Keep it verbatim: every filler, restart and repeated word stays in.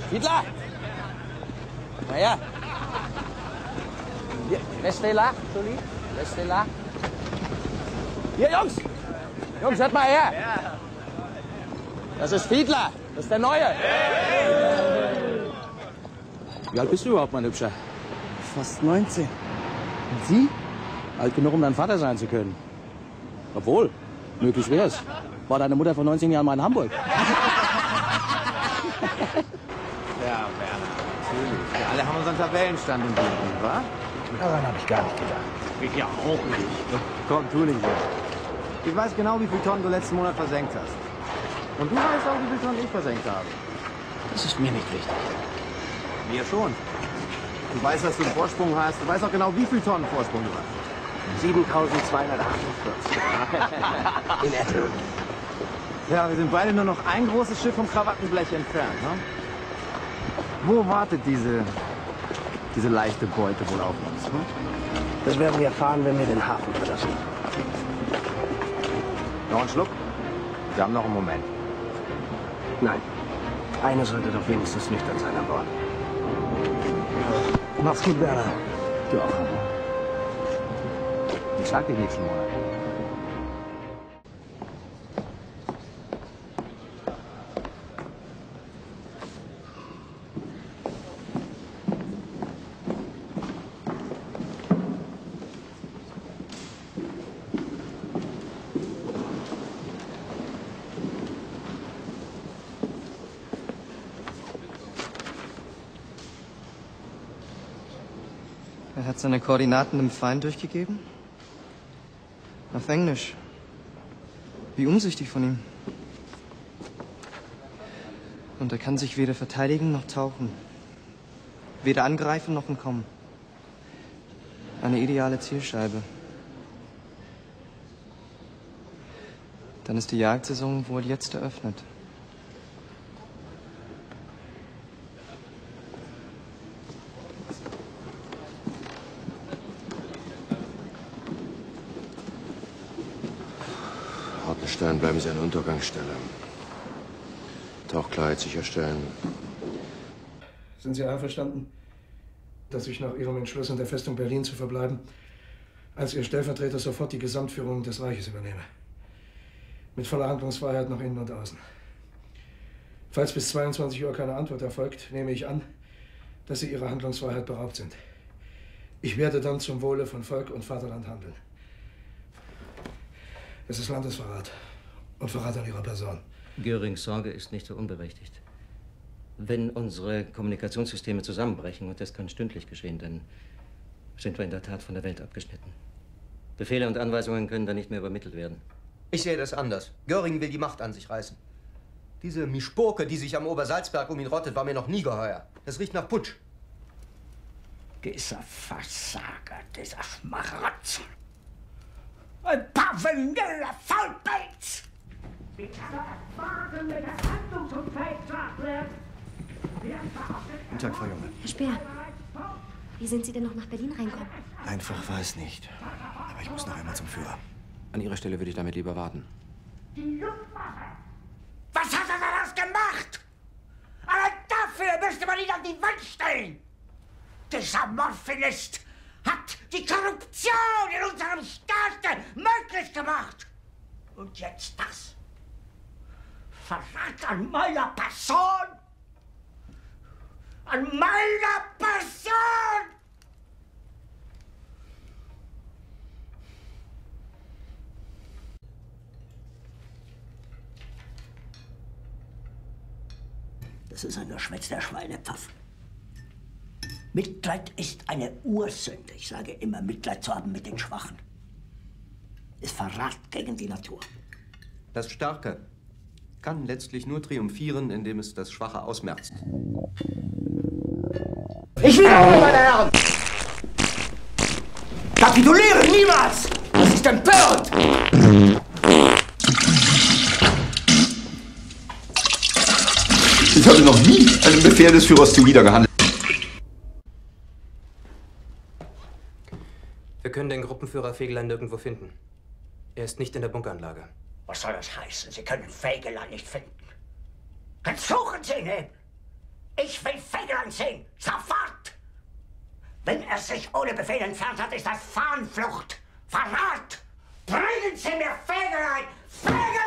Fiedler! Na ja. Hier, restez là, Jolie. Restez là. Hier, Jungs! Jungs, hört mal her! Das ist Fiedler. Das ist der Neue. Wie alt bist du überhaupt, mein Hübscher? Fast neunzehn. Und Sie? Alt genug, um dein Vater sein zu können. Obwohl, möglich wär's. War deine Mutter vor neunzehn Jahren mal in Hamburg? Ja, Werner, natürlich. Wir alle haben unseren Tabellenstand im Blick, wa? Daran habe ich gar nicht gedacht. Ich ja auch nicht. Komm, tu nicht mehr. Ich weiß genau, wie viel Tonnen du letzten Monat versenkt hast. Und du weißt auch, wie viel Tonnen ich versenkt habe. Das ist mir nicht wichtig. Mir schon. Du weißt, dass du einen Vorsprung hast. Du weißt auch genau, wie viel Tonnen Vorsprung du hast. siebentausendzweihundertachtundvierzig. In etwa. Ja, wir sind beide nur noch ein großes Schiff vom Krawattenblech entfernt, ne? Wo wartet diese, diese leichte Beute wohl auf uns, ne? Das werden wir erfahren, wenn wir den Hafen verlassen. Noch einen Schluck? Wir haben noch einen Moment. Nein. Einer sollte doch wenigstens nüchtern sein an Bord. Mach's gut, Werner. Du auch, Hammer. Ich schlag dich nächsten Monat. Er hat seine Koordinaten dem Feind durchgegeben? Auf Englisch. Wie umsichtig von ihm. Und er kann sich weder verteidigen noch tauchen. Weder angreifen noch entkommen. Eine ideale Zielscheibe. Dann ist die Jagdsaison wohl jetzt eröffnet. Hartenstein, bleiben Sie an der Untergangsstelle. Tauchklarheit sicherstellen. Sind Sie einverstanden, dass ich nach Ihrem Entschluss, in der Festung Berlin zu verbleiben, als Ihr Stellvertreter sofort die Gesamtführung des Reiches übernehme? Mit voller Handlungsfreiheit nach innen und außen. Falls bis zweiundzwanzig Uhr keine Antwort erfolgt, nehme ich an, dass Sie Ihrer Handlungsfreiheit beraubt sind. Ich werde dann zum Wohle von Volk und Vaterland handeln. Es ist Landesverrat und Verrat an Ihrer Person. Görings Sorge ist nicht so unberechtigt. Wenn unsere Kommunikationssysteme zusammenbrechen, und das kann stündlich geschehen, dann sind wir in der Tat von der Welt abgeschnitten. Befehle und Anweisungen können dann nicht mehr übermittelt werden. Ich sehe das anders. Göring will die Macht an sich reißen. Diese Mischpoke, die sich am Obersalzberg um ihn rottet, war mir noch nie geheuer. Das riecht nach Putsch. Dieser Versager, dieser Schmarotzer. Ein paar vanilla Faulpelz! Wie kann er erfahren, wenn das Handlungsunfähig wird? Guten Tag, Frau Junge. Herr Speer, wie sind Sie denn noch nach Berlin reinkommen? Einfach weiß nicht. Aber ich muss noch einmal zum Führer. An Ihrer Stelle würde ich damit lieber warten. Die Luftwaffe! Was hat er da das gemacht? Allein dafür müsste man ihn an die Wand stellen! Dieser Morphinist hat die Korruption in unserem Staat möglich gemacht! Und jetzt das? Verrat an meiner Person! An meiner Person! Das ist ein Geschwätz der Schweinepfaffen. Mitleid ist eine Ursünde. Ich sage immer, Mitleid zu haben mit den Schwachen. Ist Verrat gegen die Natur. Das Starke kann letztlich nur triumphieren, indem es das Schwache ausmerzt. Ich wiederhole, meine Herren! Kapituliere niemals! Das ist empörend! Ich habe noch nie einem Befehl des Führers zuwider gehandelt. Wir können den Gruppenführer Fegelein nirgendwo finden. Er ist nicht in der Bunkeranlage. Was soll das heißen? Sie können Fegelein nicht finden. Dann suchen Sie ihn! Ich will Fegelein sehen. Sofort! Wenn er sich ohne Befehl entfernt hat, ist das Fahnenflucht. Verrat! Bringen Sie mir Fegelein! Fegelein!